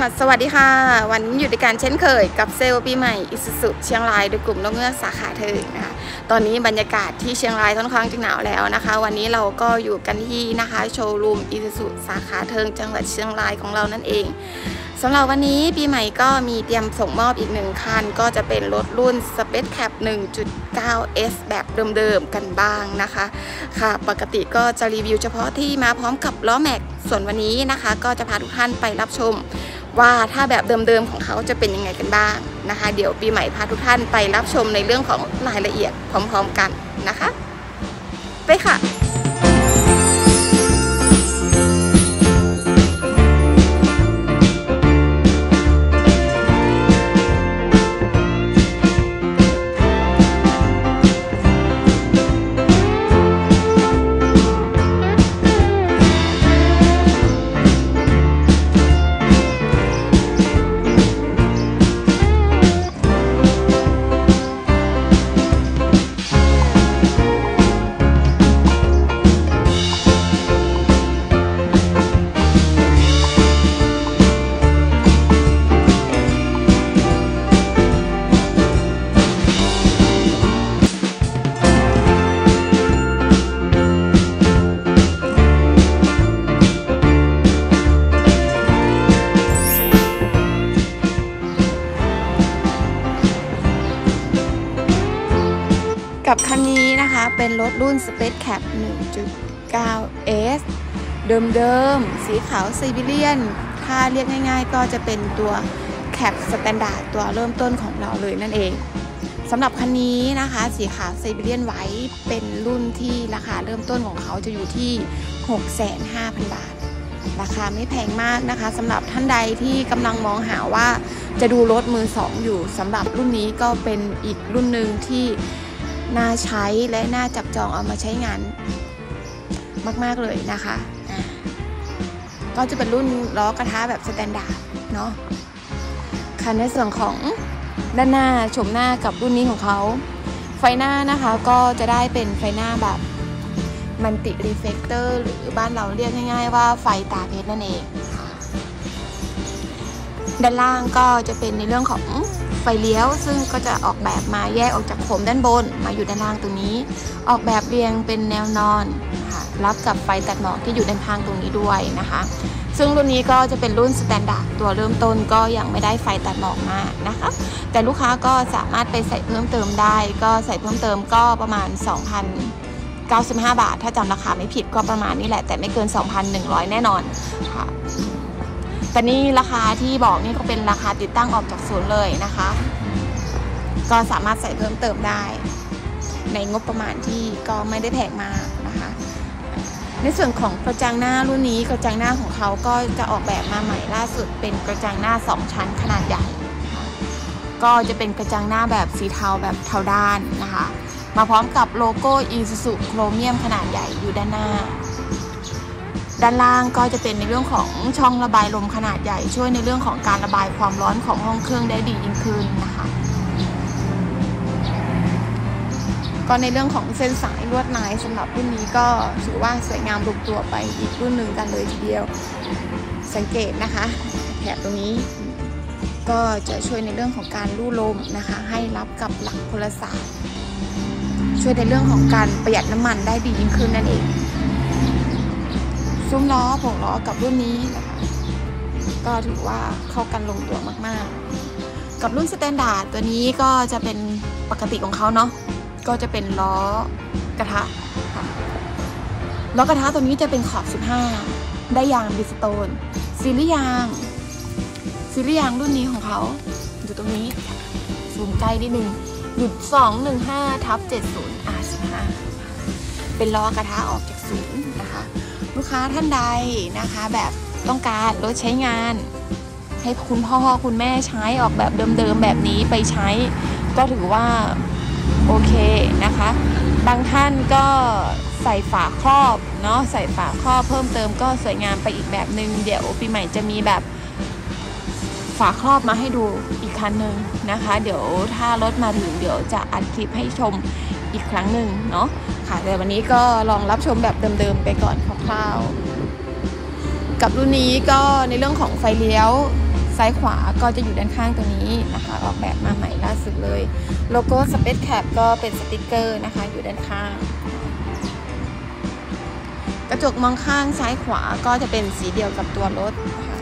สวัสดีค่ะวันนี้อยู่ด้วยกันเช่นเคยกับเซลล์ปีใหม่อิสุสุเชียงรายโดยกลุ่มนกเงือกสาขาเธอนะคะตอนนี้บรรยากาศที่เชียงรายค่อนข้างจะหนาวแล้วนะคะวันนี้เราก็อยู่กันที่นะคะโชว์รูมอิสุสุสาขาเทิงจังหวัดเชียงรายของเรานั่นเองสำหรับวันนี้ปีใหม่ก็มีเตรียมส่งมอบอีก1คันก็จะเป็นรถรุ่น Space Cap 1.9S แบบเดิมๆกันบ้างนะคะค่ะปกติก็จะรีวิวเฉพาะที่มาพร้อมกับล้อแม็กส่วนวันนี้นะคะก็จะพาทุกท่านไปรับชมว่าถ้าแบบเดิมๆของเขาจะเป็นยังไงกันบ้างนะคะเดี๋ยวปีใหม่พาทุกท่านไปรับชมในเรื่องของรายละเอียดพร้อมๆกันนะคะไปค่ะกับคันนี้นะคะเป็นรถรุ่น Space Cap 1.9S เดิมๆสีขาวไซบีเรียนถ้าเรียกง่ายๆก็จะเป็นตัว Cap Standard ตัวเริ่มต้นของเราเลยนั่นเองสำหรับคันนี้นะคะสีขาวไซบีเรียนไว้เป็นรุ่นที่ราคาเริ่มต้นของเขาจะอยู่ที่ 650,000 บาทราคาไม่แพงมากนะคะสำหรับท่านใดที่กำลังมองหาว่าจะดูรถมือสองอยู่สำหรับรุ่นนี้ก็เป็นอีกรุ่นหนึ่งที่น่าใช้และน่าจับจองเอามาใช้งานมากๆเลยนะคะก็จะเป็นรุ่นล้อกระทะแบบสแตนดาร์ดเนาะคันในส่วนของด้านหน้าชมหน้ากับรุ่นนี้ของเขาไฟหน้านะคะก็จะได้เป็นไฟหน้าแบบมัลติรีเฟลคเตอร์หรือบ้านเราเรียกง่ายๆว่าไฟตาเพชรนั่นเองด้านล่างก็จะเป็นในเรื่องของไฟเลี้ยวซึ่งก็จะออกแบบมาแยกออกจากโคมด้านบนมาอยู่ด้านล่างตรงนี้ออกแบบเรียงเป็นแนวนอนค่ะรับกับไฟตัดหมอกที่อยู่ด้านข้างตรงนี้ด้วยนะคะซึ่งรุ่นนี้ก็จะเป็นรุ่นสแตนดาร์ดตัวเริ่มต้นก็ยังไม่ได้ไฟตัดหมอกมานะคะแต่ลูกค้าก็สามารถไปใส่เพิ่มเติมได้ก็ใส่เพิ่มเติมก็ประมาณ 2,095 บาทถ้าจำราคาไม่ผิดก็ประมาณนี้แหละแต่ไม่เกิน 2,100 แน่นอนค่ะแต่นี่ราคาที่บอกนี่ก็เป็นราคาติดตั้งออกจากศูนย์เลยนะคะก็สามารถใส่เพิ่มเติมได้ในงบประมาณที่ก็ไม่ได้แพงมากนะคะในส่วนของกระจังหน้ารุ่นนี้กระจังหน้าของเขาก็จะออกแบบมาใหม่ล่าสุดเป็นกระจังหน้า2ชั้นขนาดใหญ่ก็จะเป็นกระจังหน้าแบบสีเทาแบบเทาด้านนะคะมาพร้อมกับโลโก้อิซูซุโครเมียมขนาดใหญ่อยู่ด้านหน้าด้านล่างก็จะเป็นในเรื่องของช่องระบายลมขนาดใหญ่ช่วยในเรื่องของการระบายความร้อนของห้องเครื่องได้ดียิ่งขึ้นนะคะก็ในเรื่องของเส้นสายลวดลายสำหรับรุ่นนี้ก็ถือว่าสวยงามลงตัวไปอีกรุ่นหนึ่งกันเลยทีเดียวสังเกตนะคะแถบตรงนี้ก็จะช่วยในเรื่องของการลู่ลมนะคะให้รับกับหลักพลศาสตร์ช่วยในเรื่องของการประหยัดน้ำมันได้ดียิ่งขึ้นนั่นเองซุ้มล้อผงล้อกับรุ่นนี้นะคะก็ถือว่าเข้ากันลงตัวมากๆกับรุ่นสแตนดาร์ดตัวนี้ก็จะเป็นปกติของเขาเนาะก็จะเป็นล้อกระทะค่ะล้อกระทะตัวนี้จะเป็นขอบ15ได้ยางบิสโตนซีรีส์ยางรุ่นนี้ของเขาอยู่ตรงนี้ซูมใกล้นิดนึงหยุด215/70 R15เป็นล้อกระทะออกจากศูนย์นะคะลูกค้าท่านใดนะคะแบบต้องการรถใช้งานให้คุณพ่อคุณแม่ใช้ออกแบบเดิมๆแบบนี้ไปใช้ก็ถือว่าโอเคนะคะบางท่านก็ใส่ฝาครอบเนาะใส่ฝาครอบเพิ่มเติมก็สวยงามไปอีกแบบนึงเดี๋ยวปีใหม่จะมีแบบฝาครอบมาให้ดูอีกคันหนึ่งนะคะเดี๋ยวถ้ารถมาถึงเดี๋ยวจะอัดคลิปให้ชมอีกครั้งหนึ่งเนาะค่ะแต่วันนี้ก็ลองรับชมแบบเดิมๆไปก่อนคร่าวๆกับรุ่นนี้ก็ในเรื่องของไฟเลี้ยวซ้ายขวาก็จะอยู่ด้านข้างตัวนี้นะคะออกแบบมาใหม่ล่าสุดเลยโลโก้ Space Cap ก็เป็นสติกเกอร์นะคะอยู่ด้านข้างกระจกมองข้างซ้ายขวาก็จะเป็นสีเดียวกับตัวรถนะคะ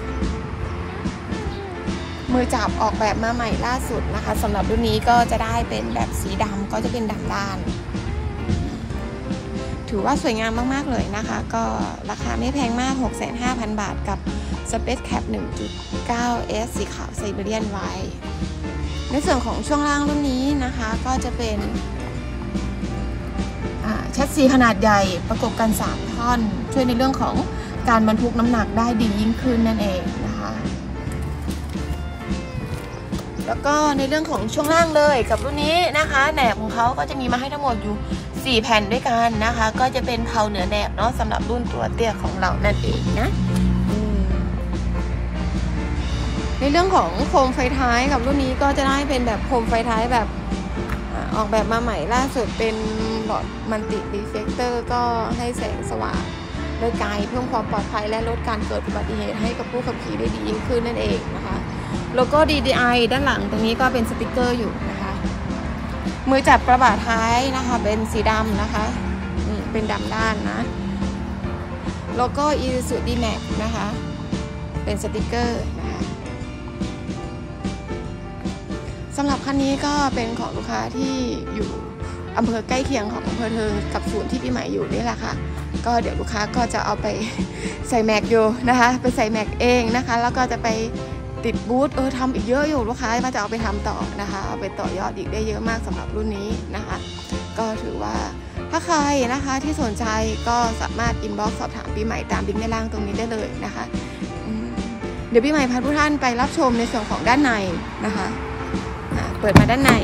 มือจับออกแบบมาใหม่ล่าสุดนะคะสำหรับรุ่นนี้ก็จะได้เป็นแบบสีดำก็จะเป็นดำด้านถือว่าสวยงามมากๆเลยนะคะก็ราคาไม่แพงมาก 65,000 บาทกับ Space Cap 1.9S สีขาวไซบีเรียนไวท์ในส่วนของช่วงล่างรุ่นนี้นะคะก็จะเป็นแชสซีขนาดใหญ่ประกบกัน3ท่อนช่วยในเรื่องของการบรรทุกน้ำหนักได้ดียิ่งขึ้นนั่นเองนะคะแล้วก็ในเรื่องของช่วงล่างเลยกับรุ่นนี้นะคะแหนบของเขาก็จะมีมาให้ทั้งหมดอยู่4แผ่นด้วยกันนะคะก็จะเป็นเพลาเหนือแหนบเนาะสำหรับรุ่นตัวเตี้ยของเรานั่นเองนะในเรื่องของโคมไฟท้ายกับรุ่นนี้ก็จะได้เป็นแบบโคมไฟท้ายแบบออกแบบมาใหม่ล่าสุดเป็นหลอดมันติรีเฟกเตอร์ก็ให้แสงสว่างได้ไกลเพิ่มความปลอดภัยและลดการเกิดอุบัติเหตุให้กับผู้ขับขี่ได้ดียิ่งขึ้นนั่นเองนะคะโลโก้ DDI ด้านหลังตรงนี้ก็เป็นสติกเกอร์อยู่นะคะมือจับกระบะท้ายนะคะเป็นสีดำนะคะเป็นดำด้านนะโลโก้ Isuzu D-Max นะคะเป็นสติกเกอร์นะคะสำหรับคันนี้ก็เป็นของลูกค้าที่อยู่อำเภอใกล้เคียงของอำเภอเทิงกับศูนย์ที่พี่ใหม่อยู่นี่แหละค่ะก็เดี๋ยวลูกค้าก็จะเอาไปใส่แม็กอยู่นะคะไปใส่แม็กเองนะคะแล้วก็จะไปติดบูธทำอีกเยอะอยู่ลูกค้าว่าจะเอาไปทำต่อนะคะเอาไปต่อยอดอีกได้เยอะมากสำหรับรุ่นนี้นะคะก็ถือว่าถ้าใครนะคะที่สนใจก็สามารถอินบ็อกซ์สอบถามพี่ใหม่ตามลิงก์ด้านล่างตรงนี้ได้เลยนะคะเดี๋ยวพี่ใหม่พาทุกท่านไปรับชมในส่วนของด้านในนะคะเปิดมาด้านใน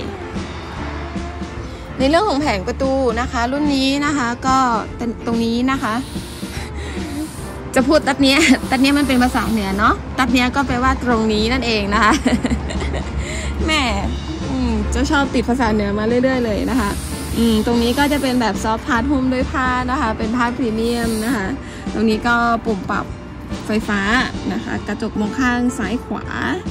ในเรื่องของแผงประตูนะคะรุ่นนี้นะคะก็เป็นตรงนี้นะคะจะพูดตัดเนี้ยมันเป็นภาษาเหนือเนาะตัดเนี้ยก็แปลว่าตรงนี้นั่นเองนะคะแม่จะชอบติดภาษาเหนือมาเรื่อยๆเลยนะคะตรงนี้ก็จะเป็นแบบซอฟต์พาร์ทหุ้มด้วยผ้านะคะเป็นผ้าพรีเมียมนะคะตรงนี้ก็ปุ่มปรับไฟฟ้านะคะกระจกมองข้างซ้ายขวา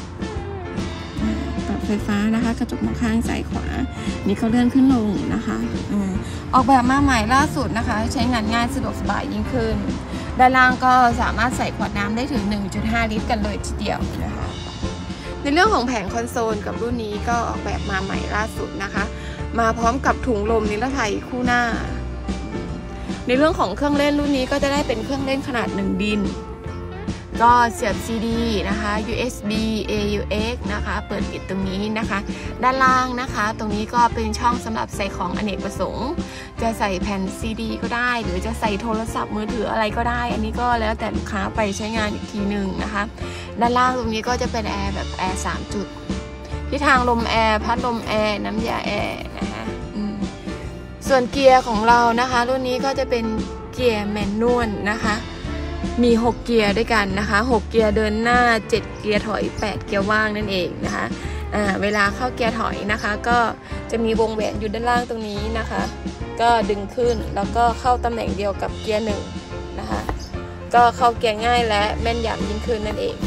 ปรับไฟฟ้านะคะกระจกมองข้างซ้ายขวานี่เขาเลื่อนขึ้นลงนะคะออกแบบมาใหม่ล่าสุดนะคะใช้งานง่ายสะดวกสบายยิ่งขึ้นด้านล่างก็สามารถใส่ขวดน้ำได้ถึง 1.5 ลิตรกันเลยทีเดียวนะคะในเรื่องของแผงคอนโซลกับรุ่นนี้ก็ออกแบบมาใหม่ล่าสุดนะคะมาพร้อมกับถุงลมนิรภัยคู่หน้าในเรื่องของเครื่องเล่นรุ่นนี้ก็จะได้เป็นเครื่องเล่นขนาด1 ดินก็เสียบ CD นะคะ USB AUX นะคะเปิดปิดตรงนี้นะคะด้านล่างนะคะตรงนี้ก็เป็นช่องสำหรับใส่ของอเนกประสงค์จะใส่แผ่น CD ก็ได้หรือจะใส่โทรศัพท์มือถืออะไรก็ได้อันนี้ก็แล้วแต่ลูกค้าไปใช้งานอีกทีหนึ่งนะคะด้านล่างตรงนี้ก็จะเป็นแอร์แบบแอร์3 จุดทิศทางลมแอร์พัดลมแอร์น้ำยาแอร์นะคะส่วนเกียร์ของเรานะคะรุ่นนี้ก็จะเป็นเกียร์แมนนวลนะคะมี6เกียร์ด้วยกันนะคะ6เกียร์เดินหน้า7เกียร์ถอย8เกียร์ว่างนั่นเองนะคะเวลาเข้าเกียร์ถอยนะคะก็จะมีวงแหวนอยู่ด้านล่างตรงนี้นะคะก็ดึงขึ้นแล้วก็เข้าตำแหน่งเดียวกับเกียร์1นะคะก็เข้าเกียร์ง่ายและแม่นยำยิ่งขึ้นนั่นเอง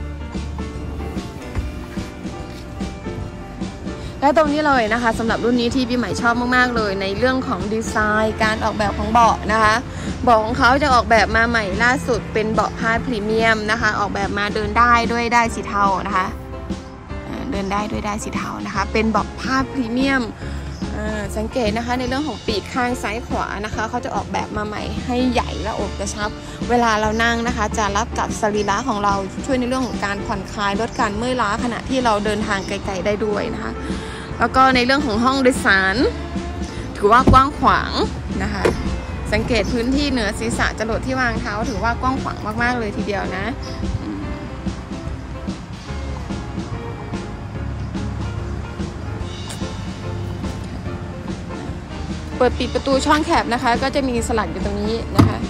และตรงนี้เลยนะคะสำหรับรุ่นนี้ที่พี่ใหม่ชอบมากๆเลยในเรื่องของดีไซน์การออกแบบของเบาะนะคะเบาะของเขาจะออกแบบมาใหม่ล่าสุดเป็นเบาะผ้าพรีเมียมนะคะออกแบบมาเดินได้ด้วยได้สีเทานะคะเดินได้ด้วยได้สีเทานะคะเป็นเบาะผ้าพรีเมียมสังเกตนะคะในเรื่องของปีกข้างซ้ายขวานะคะเขาจะออกแบบมาใหม่ให้ใหญ่และอบกระชับเวลาเรานั่งนะคะจะรับกับสรีระของเราช่วยในเรื่องของการผ่อนคลายลดการเมื่อยล้าขณะที่เราเดินทางไกลๆได้ด้วยนะคะแล้วก็ในเรื่องของห้องโดยสารถือว่ากว้างขวางนะคะสังเกตพื้นที่เหนือศีรษะจรดที่วางเท้าถือว่ากว้างขวางมากๆเลยทีเดียวนะเปิดปิดประตูช่องแคบนะคะก็จะมีสลักอยู่ตรงนี้นะคะ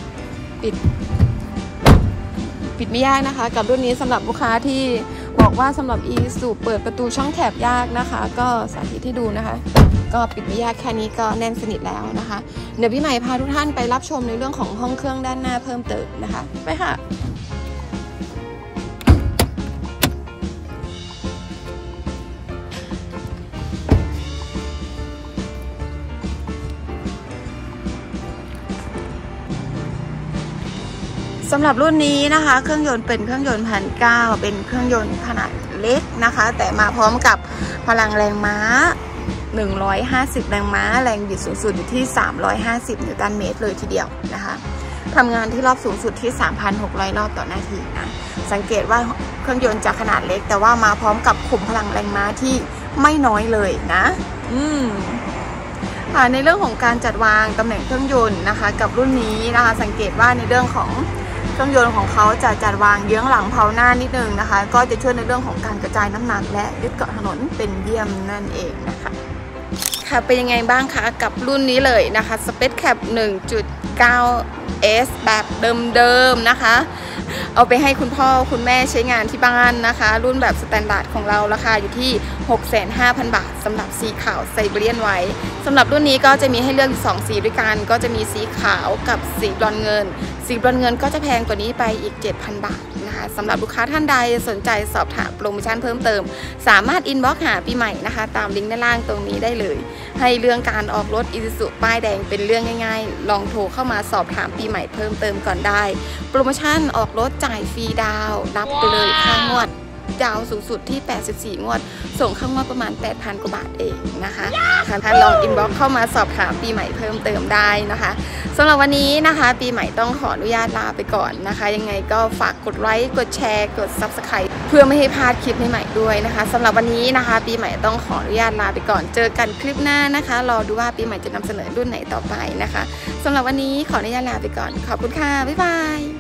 ปิดไม่ยากนะคะกับรุ่นนี้สำหรับลูกค้าที่บอกว่าสำหรับ Isuzu เปิดประตูช่องแคบยากนะคะก็สาธิตให้ดูนะคะก็ปิดไม่ยากแค่นี้ก็แน่นสนิทแล้วนะคะเดี๋ยวพี่ใหม่พาทุกท่านไปรับชมในเรื่องของห้องเครื่องด้านหน้าเพิ่มเติมนะคะไปค่ะสำหรับรุ่นนี้นะคะเครื่องยนต์เป็นเครื่องยนต์1,900เป็นเครื่องยนต์ขนาดเล็กนะคะแต่มาพร้อมกับพลังแรงม้า150แรงม้าแรงบิดสูงสุดอยู่ที่350นิวตันเมตรเลยทีเดียวนะคะทำงานที่รอบสูงสุดที่ 3,600 รอบต่อนาทีนะสังเกตว่าเครื่องยนต์จะขนาดเล็กแต่ว่ามาพร้อมกับขุมพลังแรงม้าที่ไม่น้อยเลยนะในเรื่องของการจัดวางตำแหน่งเครื่องยนต์นะคะกับรุ่นนี้นะคะสังเกตว่าในเรื่องของเครื่องยนต์ของเขาจะจัดวางเยื้องหลังเพลาหน้านิดนึงนะคะก็จะช่วยในเรื่องของการกระจายน้ำหนักและยึดเกาะถนนเป็นเยี่ยมนั่นเองนะคะค่ะเป็นยังไงบ้างคะกับรุ่นนี้เลยนะคะ Space Cab 1.9S แบบเดิมๆนะคะเอาไปให้คุณพ่อคุณแม่ใช้งานที่บ้านนะคะรุ่นแบบสแตนดาร์ดของเราราคาอยู่ที่ 65,000 บาทสำหรับสีขาวไซบีเรียนไว้สำหรับรุ่นนี้ก็จะมีให้เลือก2สีด้วยกันก็จะมีสีขาวกับสีบรอนซ์เงินสีบรอนซ์เงินก็จะแพงกว่านี้ไปอีก 7,000 บาทนะคะสำหรับลูกค้าท่านใดสนใจสอบถามโปรโมชั่นเพิ่มเติมสามารถอินบ็อกซ์หาปีใหม่นะคะตามลิงก์ด้านล่างตรงนี้ได้เลยให้เรื่องการออกรถอีซูซุป้ายแดงเป็นเรื่องง่ายๆลองโทรเข้ามาสอบถามปีใหม่เพิ่มเติมก่อนได้โปรโมชั่นออกรถจ่ายฟรีดาวรับไปเลยค่างวดดาวสูงสุดที่84งวดส่งค่างวดประมาณ 8,000 กว่าบาทเองนะคะท่านลองอินบ็อกซ์เข้ามาสอบถามปีใหม่เพิ่มเติมได้นะคะสำหรับวันนี้นะคะปีใหม่ต้องขออนุญาตลาไปก่อนนะคะยังไงก็ฝากกดไลค์กดแชร์กด Subscribe เพื่อไม่ให้พลาดคลิปใหม่ๆด้วยนะคะสำหรับวันนี้นะคะปีใหม่ต้องขออนุญาตลาไปก่อนเจอกันคลิปหน้านะคะรอดูว่าปีใหม่จะนำเสนอรุ่นไหนต่อไปนะคะสำหรับวันนี้ขออนุญาตลาไปก่อนขอบคุณค่ะบ๊ายบาย